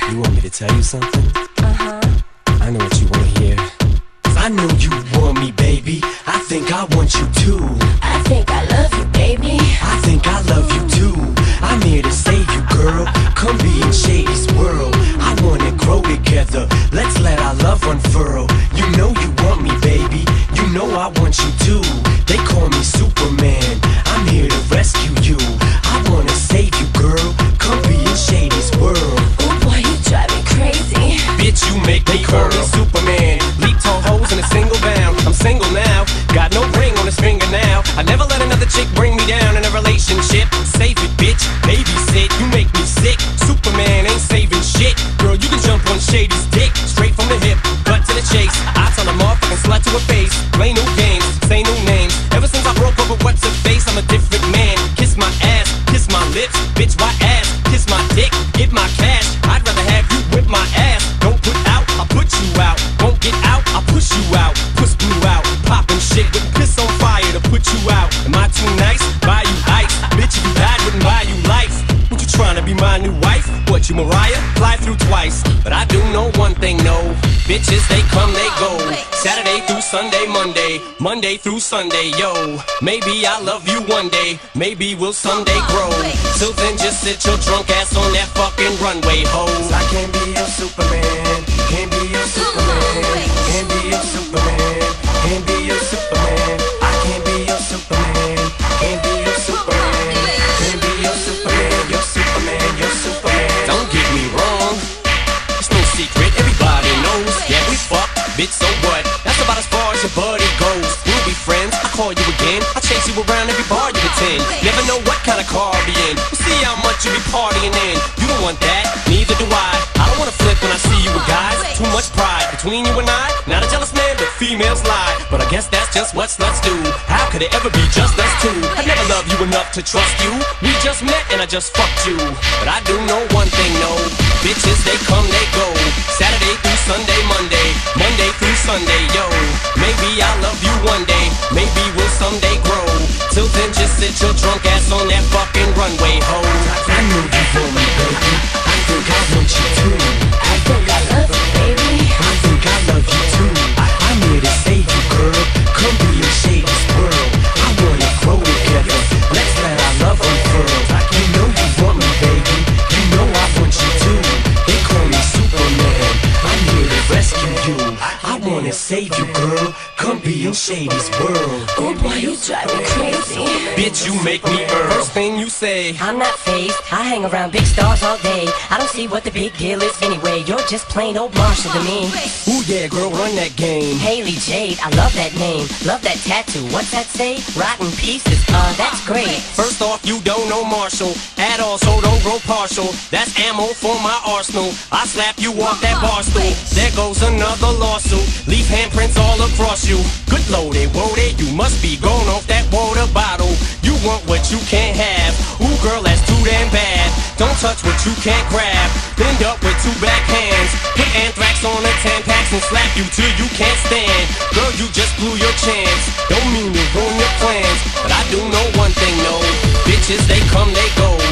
You want me to tell you something? Uh-huh. I know what you wanna hear. 'Cause I know you want me, baby. I think I want you too. I think I love you, baby. I think I love you too. I'm here to save you, girl. Come be in Shady's world. I wanna grow together. Let's let our love unfurl. You know you want me, baby. You know I want you too. They call me Superman. I'm here to rescue you. I wanna save you, girl. Come be in Shady's world. Oh boy, you drive me crazy. Bitch, you make me call me Superman. Leap tall hoes in a single bound. I'm single now. Got no ring on his finger now. I never let another chick bring me down in a relationship. Save it, bitch. Babysit. You make me sick. Superman ain't saving shit. Girl, you can jump on Shady's dick. Straight from the hip, cut to the chase. I tell a motherfucking slut to her face. Play new games, say new names. Ever since I broke up with what's her face, I'm a different man. Kiss my ass, kiss my lips. Bitch, why ass? Kiss my dick, get my cash. I'd rather have you whip my ass. Don't put out, I'll put you out. Won't get out, I'll push you out. Push blue out, poppin' shit with piss on fire to put you out. Am I too nice? Buy you ice. Bitch, if you died, wouldn't buy you life. What you tryna be my new wife? What, you Mariah? Fly through twice. But I do know one thing, no. Bitches, they come, they go. Saturday through Sunday, Monday through Sunday, yo. Maybe I'll love you one day. Maybe we'll someday grow. Till then, just sit your drunk ass on that fucking runway, hoes. I can't be your Superman. Can't be your Superman. Can't be your Superman. Can't be your Superman. I can't be your Superman. Can't be your Superman. Can't be your Superman. Your Superman. Your Superman. Don't get me wrong. It's no secret. Everybody knows. Yeah, we fuck. Bitch, so what? That's about as far as your buddy goes. We'll be friends. I call you again. I chase you around every bar you attend. Never know what kind of car I'll be in. We'll see how much you be partying in. You don't want that. Neither do I. I don't wanna flip when I see you with guys. Too much pride between you and I. Not a jealous man, but females lie. But I guess that's just what sluts do. How could it ever be just us two? I never loved you enough to trust you. We just met and I just fucked you. But I do know one thing, no. Bitches, they come, they go. Saturday through Sunday, Monday through Sunday, yo. Maybe I'll love you one day. Maybe we'll someday grow. Till then, just sit your drunk ass on that fucking runway, ho. I know you want me, baby. I think I want you too. I think I love you, baby. I think I love you too. I'm here to save you, girl. Come be in Shady's world. I wanna grow together. Let's let our love unfurl. You know you want me, baby. You know I want you too. They call me Superman. I'm here to rescue you. I wanna save you, girl. Come be in Shady's world. Oh boy, you drive me crazy. Bitch, you make me earn. First thing you say, I'm not phased, I hang around big stars all day. I don't see what the big deal is anyway. You're just plain old Marshall to me. ooh yeah, girl, run that game. Haley Jade, I love that name. Love that tattoo, what's that say? Rotten pieces, that's great. First off, you don't know Marshall at all, so don't grow partial. That's ammo for my arsenal. I slap you off that bar stool. There goes another lawsuit. Leave handprints all across you. Good loaded, woaded, you must be going off that water bottle. You want what you can't have. Ooh, girl, that's too damn bad. Don't touch what you can't grab. Bend up with two back hands. Put anthrax on a Tampax and slap you till you can't stand. Girl, you just blew your chance. Don't mean to ruin your plans, but I do know one thing, no. Bitches, they come, they go.